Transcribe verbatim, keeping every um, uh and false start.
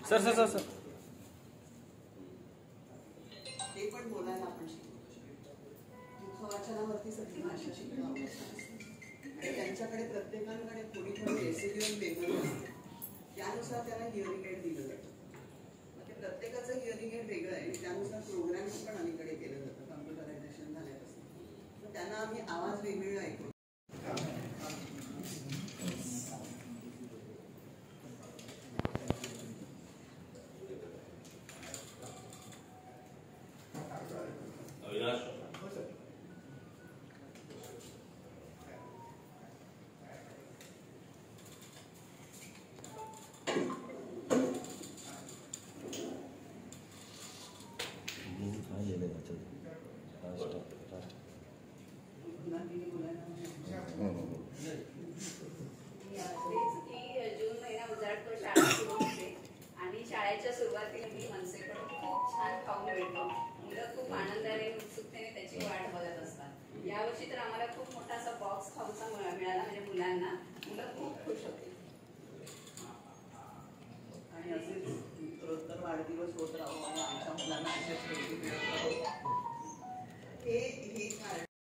Sir sir sir sir ते पण बोलायला आपण शिकतो. मुखवाचनावरती सगळी भाषा शिकणं आवश्यक असतं आणि त्यांच्याकडे प्रत्येकाकडे थोडी थोडी रेसिड्युअल मेमरी असते. त्यानुसार त्याला हिअरिंग एड दिलं जातं. मग ते प्रत्येकाचं हिअरिंग एड वेगळं आहे. त्यानुसार प्रोग्रामिंग पण अलीकडे केलं जातं कम्प्युटरायझेशन झाल्यापासून. तर त्यांना आम्ही आवाज वेगवेगळा ऐकतो. जून महिना उजाडतो, शाळा सुरू होते आणि शाळेच्या सुरुवातीला मी मनसेकडून खूप छान खाऊ मिळतो. मुलं खूप आनंदाने उत्सुकतेने त्याची वाट बघत असतात. यावर्षी तर आम्हाला खूप मोठा असा बॉक्स खाऊचा मिळाला, म्हणजे मुलांना मुलं खूप खुश होती. आणि असेच उत्तरोत्तर वाढदिवस होत राहू आणि आमच्या मुलांना अशाच गोष्टी मिळत राहू. हे हे कारण